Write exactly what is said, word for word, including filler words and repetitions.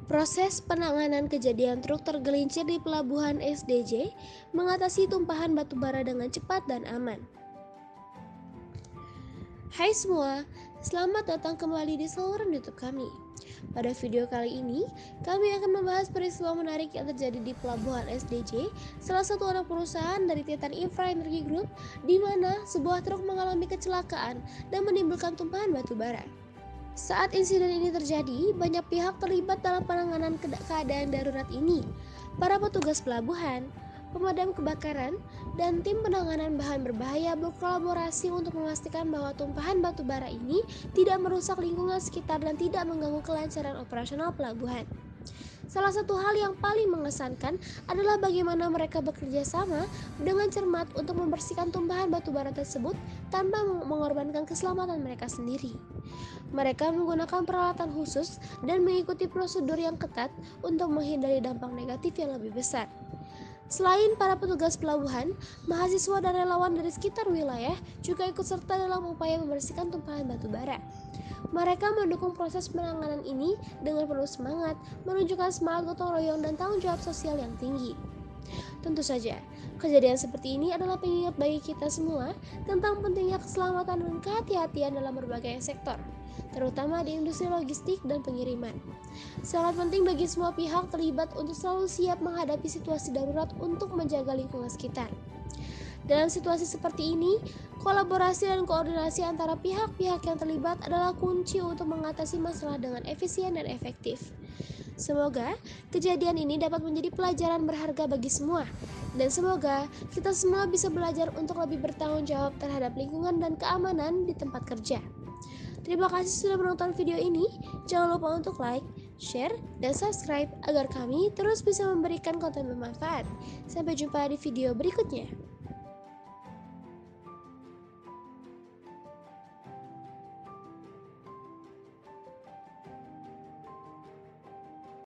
Proses penanganan kejadian truk tergelincir di pelabuhan S D J mengatasi tumpahan batu bara dengan cepat dan aman. Hai semua, selamat datang kembali di saluran YouTube kami. Pada video kali ini, kami akan membahas peristiwa menarik yang terjadi di pelabuhan S D J, salah satu anak perusahaan dari Titan Infra Energy Group, di mana sebuah truk mengalami kecelakaan dan menimbulkan tumpahan batu bara. Saat insiden ini terjadi, banyak pihak terlibat dalam penanganan keadaan darurat ini. Para petugas pelabuhan, pemadam kebakaran, dan tim penanganan bahan berbahaya berkolaborasi untuk memastikan bahwa tumpahan batu bara ini tidak merusak lingkungan sekitar dan tidak mengganggu kelancaran operasional pelabuhan. Salah satu hal yang paling mengesankan adalah bagaimana mereka bekerja sama dengan cermat untuk membersihkan tumpahan batu bara tersebut tanpa mengorbankan keselamatan mereka sendiri. Mereka menggunakan peralatan khusus dan mengikuti prosedur yang ketat untuk menghindari dampak negatif yang lebih besar. Selain para petugas pelabuhan, mahasiswa dan relawan dari sekitar wilayah juga ikut serta dalam upaya membersihkan tumpahan batu bara. Mereka mendukung proses penanganan ini dengan penuh semangat, menunjukkan semangat gotong royong dan tanggung jawab sosial yang tinggi. Tentu saja, kejadian seperti ini adalah pengingat bagi kita semua tentang pentingnya keselamatan dan kehati-hatian dalam berbagai sektor, terutama di industri logistik dan pengiriman. Sangat penting bagi semua pihak terlibat untuk selalu siap menghadapi situasi darurat untuk menjaga lingkungan sekitar. Dalam situasi seperti ini, kolaborasi dan koordinasi antara pihak-pihak yang terlibat adalah kunci untuk mengatasi masalah dengan efisien dan efektif. Semoga kejadian ini dapat menjadi pelajaran berharga bagi semua, dan semoga kita semua bisa belajar untuk lebih bertanggung jawab terhadap lingkungan dan keamanan di tempat kerja. Terima kasih sudah menonton video ini. Jangan lupa untuk like, share, dan subscribe agar kami terus bisa memberikan konten bermanfaat. Sampai jumpa di video berikutnya.